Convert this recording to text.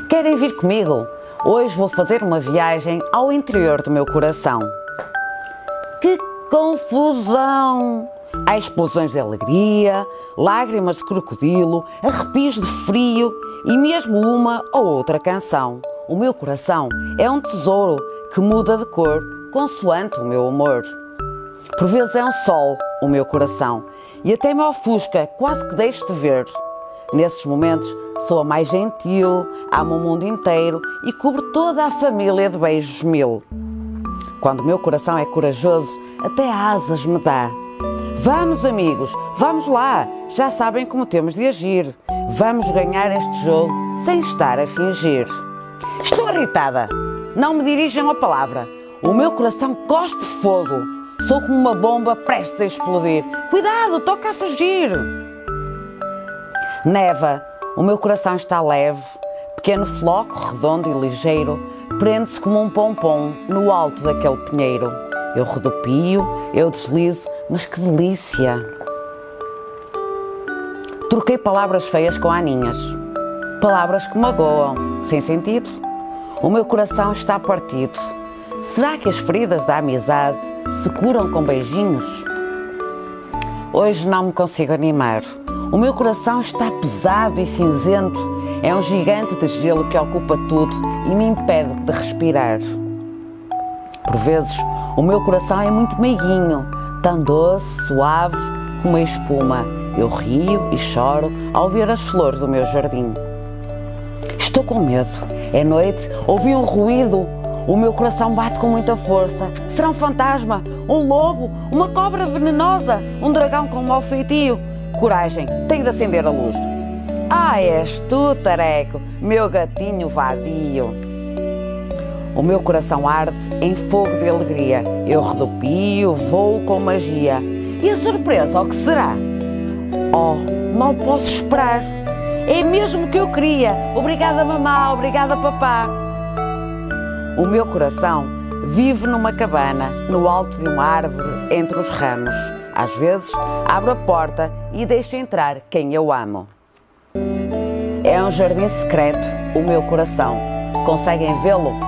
Querem vir comigo? Hoje vou fazer uma viagem ao interior do meu coração. Que confusão! Há explosões de alegria, lágrimas de crocodilo, arrepios de frio e mesmo uma ou outra canção. O meu coração é um tesouro que muda de cor consoante o meu humor. Por vezes é um sol, o meu coração, e até me ofusca, quase que deixo de ver. Nesses momentos sou a mais gentil, amo o mundo inteiro e cubro toda a família de beijos mil. Quando o meu coração é corajoso, até asas me dá. Vamos, amigos, vamos lá, já sabem como temos de agir. Vamos ganhar este jogo sem estar a fingir. Estou irritada, não me dirijam a palavra. O meu coração cospe fogo. Sou como uma bomba prestes a explodir. Cuidado, toca a fugir. Neva, o meu coração está leve. Pequeno floco, redondo e ligeiro, prende-se como um pompom no alto daquele pinheiro. Eu rodopio, eu deslizo, mas que delícia! Troquei palavras feias com aninhas. Palavras que magoam, sem sentido. O meu coração está partido. Será que as feridas da amizade se curam com beijinhos? Hoje não me consigo animar. O meu coração está pesado e cinzento. É um gigante de gelo que ocupa tudo e me impede de respirar. Por vezes, o meu coração é muito meiguinho, tão doce, suave como a espuma. Eu rio e choro ao ver as flores do meu jardim. Estou com medo. É noite, ouvi um ruído. O meu coração bate com muita força. Será um fantasma? Um lobo? Uma cobra venenosa? Um dragão com mau feitio? Coragem, tenho de acender a luz. Ah, és tu, Tareco, meu gatinho vadio. O meu coração arde em fogo de alegria. Eu rodopio, voo com magia. E a surpresa, o que será? Oh, mal posso esperar. É mesmo o que eu queria. Obrigada, mamá, obrigada, papá. O meu coração vive numa cabana, no alto de uma árvore, entre os ramos. Às vezes, abro a porta e deixo entrar quem eu amo. É um jardim secreto, o meu coração. Conseguem vê-lo?